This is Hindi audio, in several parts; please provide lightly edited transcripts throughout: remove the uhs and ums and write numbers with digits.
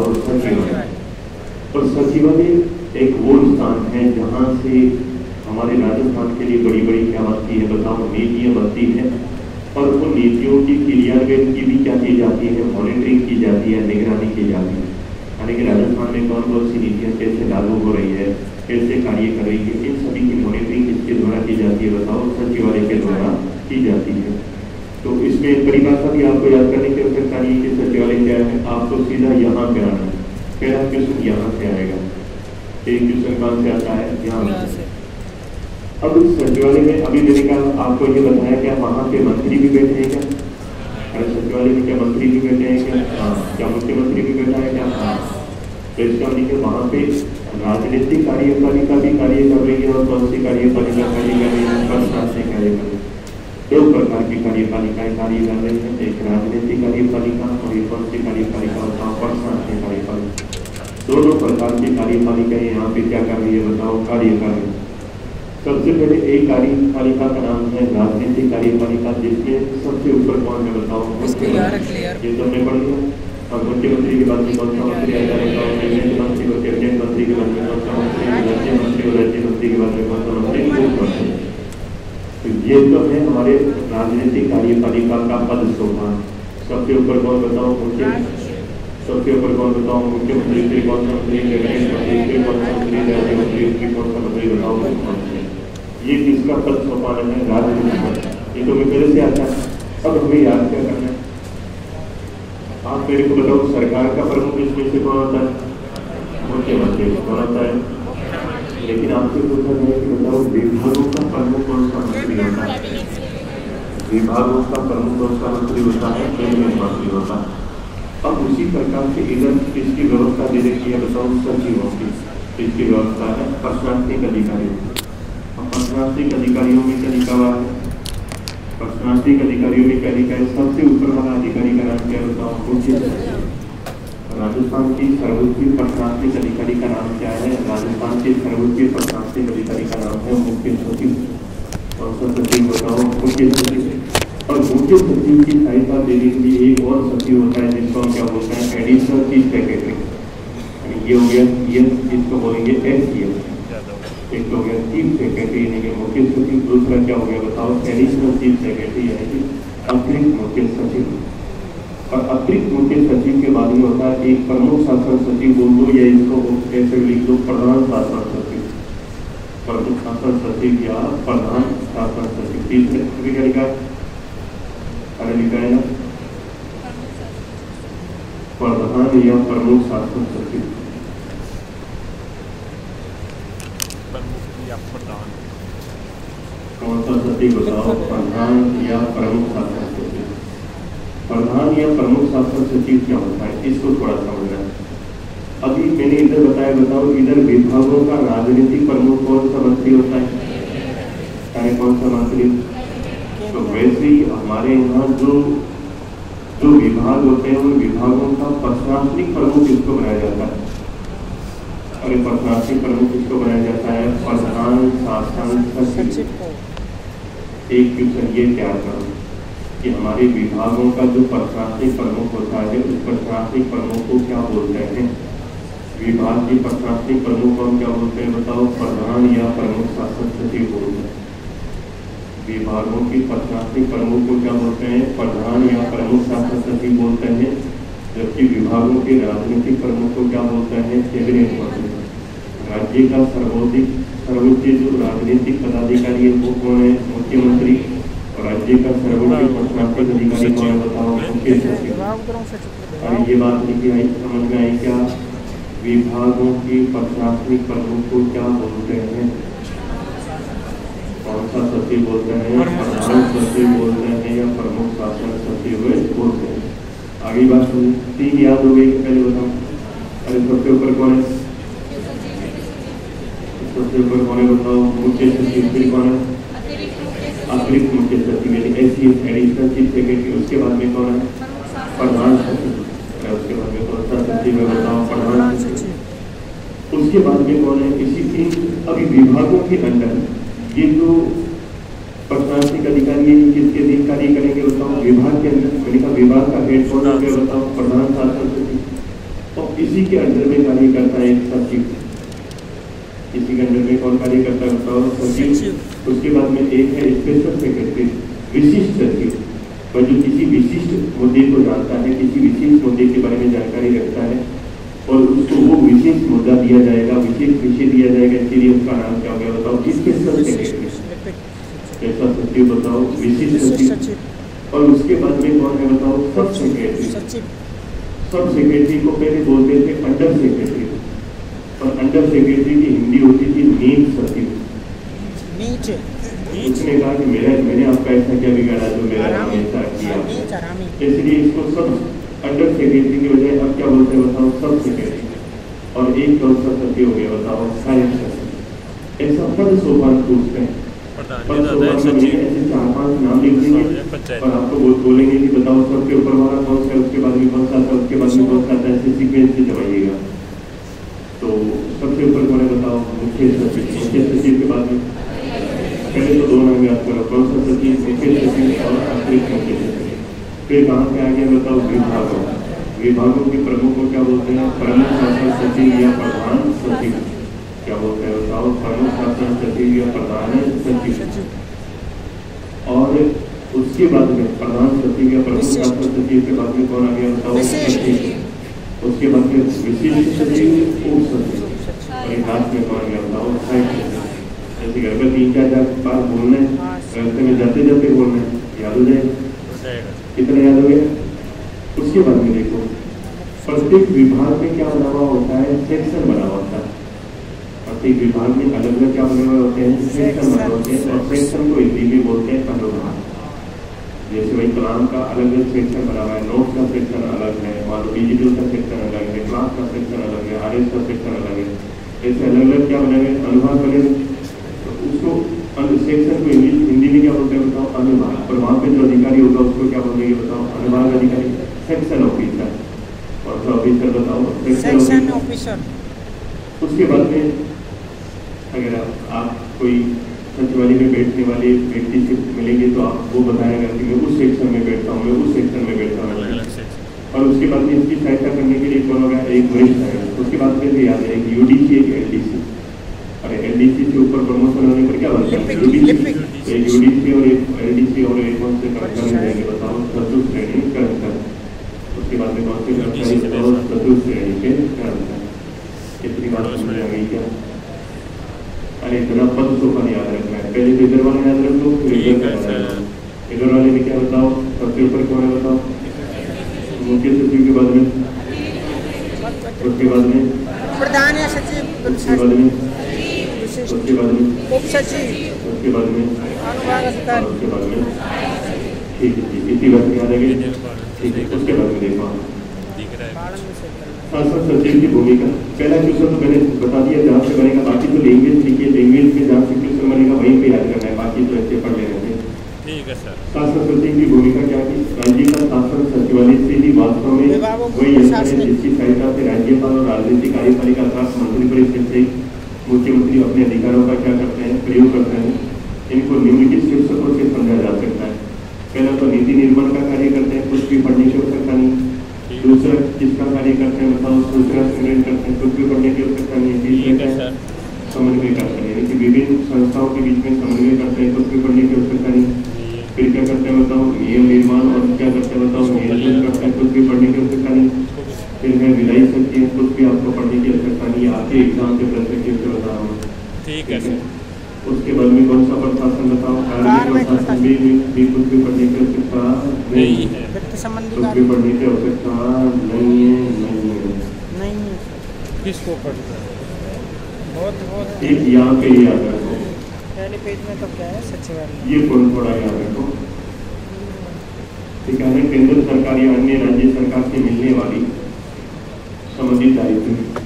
बताओ सचिवालय। और सचिवालय एक वो स्थान है जहाँ से हमारे राजस्थान के लिए बड़ी बड़ी क्या बनती है बताओ, नीतियाँ बनती हैं, और उन नीतियों की क्रियान्वयन की भी क्या की जाती है, मॉनिटरिंग की जाती है, निगरानी की जाती है। यानी कि राजस्थान में कौन कौन सी नीतियाँ कैसे लागू हो रही है, कैसे कार्य कर रही है, इन सभी की मॉनिटरिंग किसके द्वारा की जाती है बताओ, सचिवालय के द्वारा की जाती है। तो इसमें परिभाषा भी आपको याद करने की आवश्यकता नहीं है कि सचिवालय क्या है, आपको सीधा यहाँ पे आना है। पहला क्वेश्चन यहाँ से आएगा, एक क्वेश्चन कहाँ से आता है, यहाँ से। अब इस सचिवालय में अभी मैंने कहा आपको ये बताया क्या वहाँ के मंत्री भी बैठे हैं क्या? अरे सचिवालय में क्या मंत्री भी बैठे हैं क्या? हाँ। क्या मुख्यमंत्री भी बैठा है क्या? हाँ। तो इसका मतलब वहाँ पे राजनीतिक कार्यपालिका भी कार्य कर रही है, और कौन सी कार्यपालिका कार्य कर रही है, प्रशासनिक कार्य कर रही है। दो प्रकार की कार्यपालिकाएं कार्य कर रही है, एक राजनीतिक कार्यपालिका और एक कौन सी कार्यपालिका बताओ, प्रशासनिक कार्यपालिका। दोनों प्रकार की कार्यपालिकाएं यहाँ पे क्या कर रही है बताओ, कार्य कर रही है। सबसे पहले एक कार्यपालिका का नाम है राजनीतिक कार्यपालिका, जिसमें सबसे ऊपर कौन है बताओ, ये तो हमने पढ़ लिया। और मुख्यमंत्री के बाद में कौन सा मंत्री आता है बताओ, कैबिनेट मंत्री और कैबिनेट मंत्री के बाद में कौन सा मंत्री, राज्य मंत्री और राज्य मंत्री के बाद में कौन सा मंत्री। तो ये तो है हमारे राजनीतिक कार्यपालिका का पद सोपान। सबसे ऊपर कौन बताओ, सबसे ऊपर कौन बताओ, मुख्यमंत्री, फिर कौन सा मंत्री, कैबिनेट मंत्री, फिर कौन सा मंत्री, राज्य मंत्री, फिर कौन सा मंत्री बताओ, मुख्यमंत्री। ये किसका पद सोपान है, राजनीतिक पद। ये तो पहले से आता है। अब हमें याद क्या करना है, आप मेरे को बताओ, सरकार का प्रमुख इसमें से कौन होता है, मुख्यमंत्री कौन होता है। लेकिन आपसे पूछा जाए कि बताओ विभागों का प्रमुख कौन सा मंत्री होता है, विभागों का प्रमुख कौन सा मंत्री होता है, कैबिनेट मंत्री होता है। अब उसी प्रकार से इधर इसकी व्यवस्था दे रखी है बताओ, सचिवों की। इसकी व्यवस्था है प्रशासनिक अधिकारियों। अब प्रशासनिक अधिकारियों में क्या लिखा हुआ है, प्रशासनिक अधिकारियों में क्या लिखा है, सबसे ऊपर वाला अधिकारी का नाम क्या बताओ, मुख्य सचिव। राजस्थान की सर्वोच्च प्रशासनिक अधिकारी का नाम क्या है, राजस्थान के सर्वोच्च प्रशासनिक अधिकारी का नाम है मुख्य सचिव। कौन सा सचिव बताओ, मुख्य सचिव। और मुख्य सचिव की सहायता देने के लिए एक और सचिव होता है जिसको हम क्या बोलते हैं, एडिशनल चीफ सेक्रेटरी। ये हो गया सीएम, इसको बोलेंगे एससीएम। एक हो गया चीफ सेक्रेटरी यानी कि मुख्य सचिव, दूसरा क्या हो गया बताओ, एडिशनल चीफ सेक्रेटरी यानी कि अतिरिक्त मुख्य सचिव। और अतिरिक्त मुख्य सचिव के बाद में होता है एक प्रमुख शासन सचिव बोल दो, या इसको ऐसे लिख दो प्रधान शासन सचिव, प्रमुख शासन सचिव या प्रधान शासन सचिव। तीसरे क्या लिखा है, अरे लिखा है ना, प्रधान या प्रमुख शासन सचिव। कौन सा सचिव बताओ, प्रधान या प्रमुख शासन सचिव। प्रधान या प्रमुख शासन सचिव क्या होता है, इसको थोड़ा समझना है। अभी मैंने इधर बताया, बताओ इधर विभागों का राजनीतिक प्रमुख कौन सा मंत्री होता है, चाहे कौन सा मंत्री। तो वैसे ही हमारे यहाँ जो विभाग होते हैं उन विभागों का प्रशासनिक प्रमुख इसको बनाया जाता है। और प्रशासनिक प्रमुख इसको बनाया जाता है प्रधान शासन सचिव। एक क्वेश्चन ये क्या करो कि हमारे विभागों का जो प्रशासनिक प्रमुख होता है उस प्रशासनिक प्रमुख को क्या बोलते हैं, विभाग के प्रशासनिक प्रमुख को हम क्या बोलते हैं बताओ, प्रधान या प्रमुख शासन सचिव बोलते हैं। विभागों की प्रशासनिक प्रमुख को क्या बोलते हैं, प्रधान या प्रमुख शासन सचिव बोलते हैं। जबकि विभागों के राजनीतिक प्रमुख को क्या बोलते हैं, कैबिनेट मंत्री। राज्य का सर्वोच्च जो राजनीतिक पदाधिकारी है वो कौन है, मुख्यमंत्री। और राज्य का सर्वोच्च प्रशासनिक अधिकारी कौन है बताओ, मुख्य सचिव। और ये बात लिखी आई, समझ में आई क्या, विभागों की प्रशासनिक प्रमुख को क्या बोलते हैं, कौन सा सचिव बोलते हैं, प्रधान सचिव बोलते हैं या प्रमुख शासन सचिव बोलते हैं। आगे बात सुनिए, तीन याद हो गई, पहले बताओ। अरे सबसे ऊपर कौन है, सबसे ऊपर कौन है बताओ, मुख्य सचिव। फिर कौन है, अतिरिक्त मुख्य सचिव यानी एडिशनल चीफ सेक्रेटरी। उसके बाद में कौन है, प्रधान सचिव। उसके बाद में कौन सा सचिव है बताओ, प्रधान सचिव। उसके बाद में कौन है, इसी इन अभी विभागों के अंदर ये जो प्रशासनिक अधिकारी है किसके दिन कार्य करेंगे बताओ, विभाग के अंदर। विभाग का हेड कौन हो गया बताओ, प्रधान शासन सचिव। और इसी के अंडर में कार्य करता है एक सचिव, इसी के अंडर में कौन कार्य करता है बताओ? सचिव। उसके बाद में एक है स्पेशल सेक्रेटरी, विशिष्ट सचिव, और जो किसी विशिष्ट मुद्दे को जानता है, किसी विशेष मुद्दे के बारे में जानकारी रखता है और उसको वो विशेष मुद्दा दिया जाएगा, विशेष विषय दिया जाएगा, इसलिए उसका नाम क्या हो गया बताओ? Special secretary. ऐसा सचिव बताओ, विशिष्ट सचिव। और उसके बाद में कौन है बताओ? सब सेक्रेटरी। सब सेक्रेटरी को पहले बोलते थे अंडर सेक्रेटरी, और अंडर सेक्रेटरी की हिंदी होती थी नीट सचिव। उसने कहा कि मैंने आपका ऐसा क्या बिगाड़ा जो मेरा नाम ऐसा किया, इसलिए इसको सब अंडर सेक्रेटरी की बजाय अब क्या बोलते हैं बताओ? सब सेक्रेटरी। और एक कौन सा सचिव हो गया बताओ? सहायक सचिव। ऐसा पद सोपान पूछते हैं, पद सोपान में ऐसे 4-5 नाम लिख देंगे और आपको बोलेंगे कि बताओ सबके ऊपर वाला कौन सा है, उसके बाद में कौन सा था, उसके बाद में कौन सा था, ऐसे सीक्वेंस से दबाइएगा। तो सबसे ऊपर कौन है बताओ? मुख्य सचिव। मुख्य सचिव के बाद में पहले तो 2 नाम याद करो, कौन सा सचिव? मुख्य सचिव और अतिरिक्त मुख्य सचिव। फिर कहाँ पे आ गया बताओ? विभागों। विभागों के प्रमुख को क्या बोलते हैं? प्रमुख शासन सचिव या प्रधान सचिव। क्या बोलते हैं बताओ? प्रमुख शासन सचिव या प्रधान सचिव। और उसके बाद में प्रधान सचिव या प्रमुख शासन सचिव के बाद में कौन आ गया बताओ? सचिव। उसके बाद में विशिष्ट सचिव, उप सचिव, और एक लास्ट में कौन आ गया बताओ? सहायक सचिव। ऐसे घर पर 3-4 बार बोलना है, रास्ते में जाते जाते बोलना है, याद हो जाएगा। कितना याद हो गया? उसके बाद में देखो प्रत्येक विभाग में क्या बना हुआ होता है? सेक्शन बना हुआ होता है। प्रत्येक विभाग में अलग अलग क्या बने हुए होते हैं? सेक्शन बने होते हैं, और सेक्शन को हिंदी में बोलते हैं अनुभाग। जैसे भाई कलाम का अलग अलग सेक्शन बना हुआ है, नोट्स का सेक्शन अलग है, मान लो डिजिटल का सेक्शन अलग है, क्लास का सेक्शन अलग है, RS का सेक्शन अलग है, ऐसे अलग अलग क्या बने हुए? अनुभाग बने हुए। उसको सेक्शन को हिंदी में क्या बोलते हैं बताओ? अनुभाग। और वहाँ पे जो अधिकारी होगा उसको क्या बोलेंगे बताओ? अनुभाग अधिकारी। Section officer. और जो ऑफिसर बताओ? Section officer. उसके बाद में अगर आप कोई सचिवालय में बैठने वाले व्यक्ति से मिलेंगे तो आप वो बताएगा कि मैं उस सेक्शन में बैठता हूँ, मैं उस सेक्शन में बैठता हूँ। और उसके बाद में इसकी सहायता करने के लिए कौन होगा? एक वरिष्ठ है। उसके बाद में याद है एक UDC, एक LDC। और LDC से ऊपर प्रमोशन होने पर क्या बनता है? UDC। एक UDC और एक LDC और एक कौन से कर्मचारी रहेंगे बताओ? चतुर्थ श्रेणी कर्मचारी। उसके बाद में कौन से कर्मचारी? चतुर्थ श्रेणी के कर्मचारी। कितनी बात समझ आ गई क्या? अरे इतना पद सोपान याद रखना है। पहले तो इधर वाला याद रख लो, फिर इधर वाले में क्या बताओ? सबसे ऊपर कौन है बताओ? मुख्य सचिव के बाद में, उसके बाद में प्रधान या सचिव, उसके बाद में, उसके बाद में उप सचिव, उसके बाद में अनुभाग अधिकारी, उसके बाद में। ठीक है जी, इतनी बात याद है। ठीक है, उसके बाद में देखो शासन सचिव की भूमिका। पहला क्वेश्चन तो मैंने बता दिया जहाँ से बनेगा, बाकी तो लैंग्वेज सीखिए, लैंग्वेज में जहाँ से क्वेश्चन बनेगा वहीं पे याद करना है, बाकी तो ऐसे पढ़ लेने थे। ठीक है सर। शासन सचिव की भूमिका क्या थी? राज्य का शासन सचिवालय से ही वास्तव में वही यंत्र है जिसकी सहायता से राज्यपाल और राजनीतिक कार्यपालिका अर्थात मंत्रिपरिषद से मुख्यमंत्री अपने अधिकारों का क्या करते हैं? प्रयोग करते हैं। इनको निम्नलिखित शीर्षकों से समझा जा सकता है। पहला तो नीति निर्माण का कार्य करते हैं, कुछ भी पढ़ने की आवश्यकता नहीं। दूसरा किसका कार्य करते हैं बताओ? सूचना संग्रहण करते हैं, कुछ भी पढ़ने की आवश्यकता नहीं। तीसरा समन्वय करते हैं, यानी कि विभिन्न संस्थाओं के बीच में समन्वय करते हैं, कुछ भी पढ़ने की आवश्यकता नहीं। फिर क्या करते हैं बताओ? नियम निर्माण और क्या करते हैं बताओ? नियंत्रण करते हैं, कुछ भी पढ़ने की आवश्यकता नहीं। फिर है विधायी शक्ति है, कुछ भी आपको पढ़ने की आवश्यकता नहीं, आपके एग्जाम के प्रश्न की बता रहा हूँ। ठीक है। उसके बाद में कौन सा प्रशासन बताओ? कार्मिक प्रशासन भी कुछ भी पढ़ने की आवश्यकता नहीं है, कुछ भी पढ़ने की आवश्यकता नहीं है। किसको पढ़ना है? बहुत एक यहाँ पे याद रखो, पहले पेज में तो क्या है? सचिवालय। ये थोड़ा याद रखो। ठीक है, केंद्र सरकार या अन्य राज्य सरकार से मिलने वाली संबंधित दायित्व।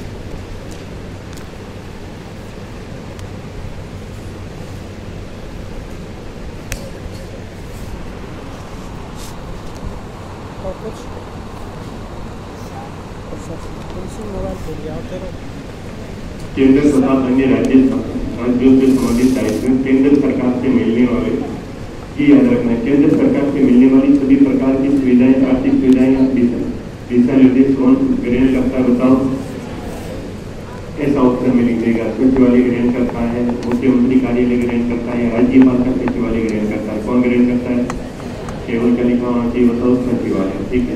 केंद्र तथा अन्य राज्यों से संबंधित दायित्व केंद्र सरकार से मिलने वाले की याद रखना है। केंद्र सरकार से मिलने वाली सभी प्रकार की सुविधाएं, आर्थिक सुविधाएं दिशा निर्देश कौन ग्रहण करता है बताओ? ऐसा ऑप्शन में लिखिएगा। सचिवालय ग्रहण करता है, मुख्यमंत्री कार्यालय ग्रहण करता है, राज्यपाल का सचिवालय ग्रहण करता है। कौन ग्रहण करता है? केवल क्या लिखा होना चाहिए बताओ? सचिवालय। ठीक है,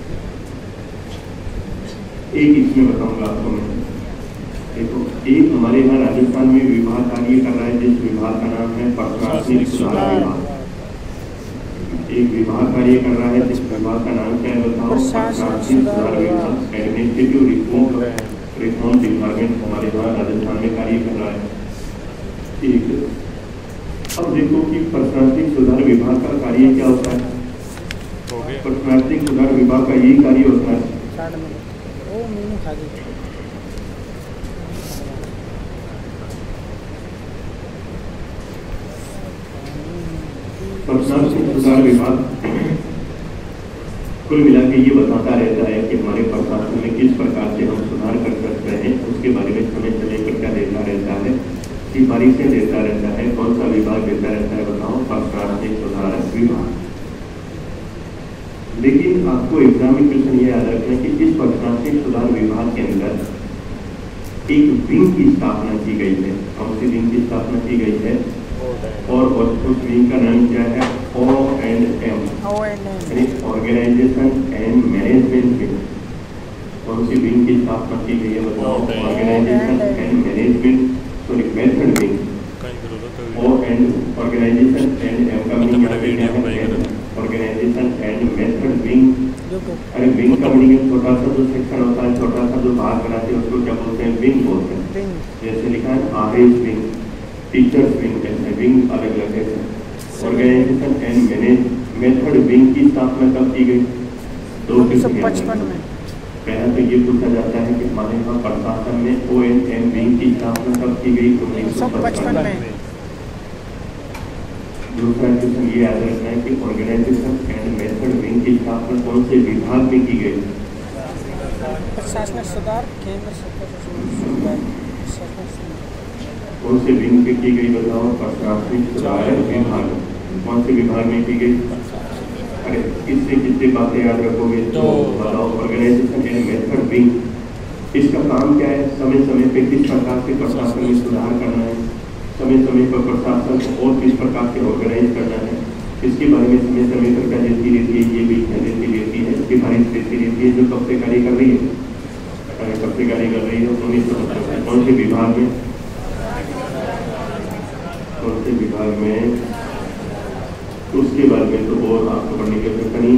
एक इसमें बताऊंगा आपको मैं। देखो, एक हमारे यहाँ राजस्थान में विभाग कार्य कर रहा है जिस विभाग का नाम है प्रशासनिक सुधार विभाग। एक विभाग कार्य कर रहा है जिस विभाग का नाम क्या है बताओ? प्रशासनिक सुधार विभाग। एडमिनिस्ट्रेटिव रिफॉर्म डिपार्टमेंट हमारे यहाँ राजस्थान में कार्य कर रहा है। ठीक है, अब देखो कि प्रशासनिक सुधार विभाग का कार्य क्या होता है। प्रशासनिक सुधार विभाग का यही कार्य होता है। प्रशासनिक सुधार विभाग कुल मिला के ये बताता रहता है कि हमारे प्रशासन में किस प्रकार से हम सुधार कर सकते हैं। उसके बारे में समय से लेकर क्या देता रहता है, सिफारिशें देता रहता है। कौन सा विभाग देता रहता है बताओ? प्रशासनिक सुधार विभाग। लेकिन आपको एग्जाम में क्वेश्चन ये याद रखना है कि इस प्रशासनिक सुधार विभाग के अंदर एक विंग की स्थापना की गई है। कौन सी विंग की स्थापना की गई है? और उस विंग का नाम क्या है? O&M, यानी ऑर्गेनाइजेशन एंड मैनेजमेंट विंग। कौन सी विंग की स्थापना की गई है बताओ? Organisation and management sorry method wing. Organisation and M का मीनिंग यहाँ पे क्या है? Organisation and method wing. अरे विंग का मीनिंग छोटा सा जो सेक्शन होता है, छोटा सा जो भाग बनाते हैं उसको क्या बोलते हैं? विंग बोलते हैं। जैसे लिखा है RH विंग, टीचर्स विंग, ऐसे विंग अलग अलग है। ऑर्गेनाइजेशन एंड मेथड विंग की स्थापना कब की गई? 1955 में। पहला तो ये पूछा जाता है कि हमारे यहाँ प्रशासन में O&M विंग की स्थापना कब की गई? 1955 में। दूसरा क्वेश्चन ये याद रखना है कि ऑर्गेनाइजेशन एंड मेथड विंग की स्थापना कौन से विभाग में की गई? प्रशासनिक सुधार केंद्र सरकार। कौन से विंग पे की गई बताओ? प्रशासनिक सुधार विभाग। कौन से विभाग में की गई? अरे इससे कितनी बातें याद रखोगे तो बताओ? Organisation and method wing. इसका काम क्या है? समय समय पे किस प्रकार से प्रशासन में सुधार करना है, समय समय पर प्रशासन को और किस प्रकार से ऑर्गेनाइज करना है, इसके बारे में समय समय पर क्या देती रहती है? ये भी देती रहती है, सिफारिश देती रहती है। जो कब से कार्य कर रही है? अरे कब से कार्य कर रही है? 1970। कौन से विभाग में? कौन से विभाग में? उसके बारे में तो और आपको पढ़ने की आवश्यकता नहीं।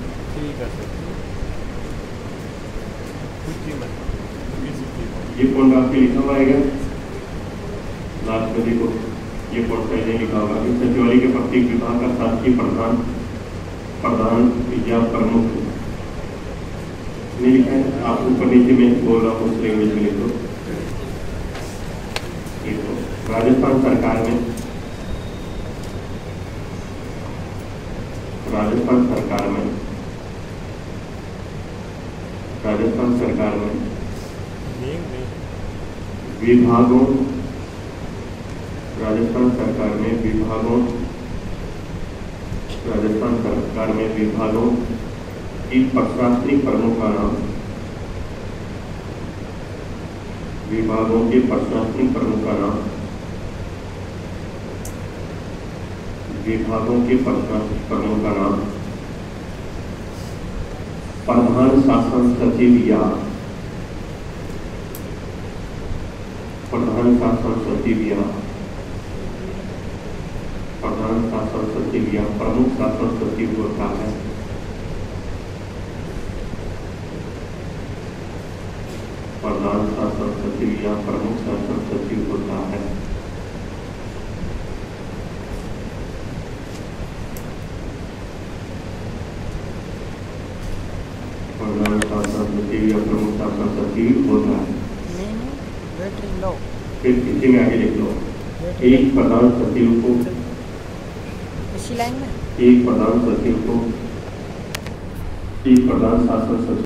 ये पॉइंट आपके लिखा हुआ आएगा लास्ट में। देखो ये पॉइंट पहले लिखा होगा कि सचिवालय के प्रत्येक विभाग का शासकीय प्रधान या प्रमुख नहीं लिखा है। आप ऊपर नीचे में बोल रहा हूँ उस लैंग्वेज में लिखो। राजस्थान सरकार में विभागों राजस्थान सरकार में विभागों की प्रशासनिक प्रमुख का नाम, विभागों के प्रशासनिक प्रमुख का नाम, विभागों के प्रशासनिक प्रमुख का नाम प्रधान शासन सचिव या प्रधान शासन सचिव या प्रमुख शासन सचिव होता है। प्रधान शासन सचिव या प्रमुख शासन सचिव होता है। प्रधान शासन सचिव या प्रमुख शासन सचिव होता है। फिर किसी में आगे लिख लो। एक प्रधान सचिव को, इसी लाइन में एक प्रधान सचिव को, एक प्रधान शासन सचिव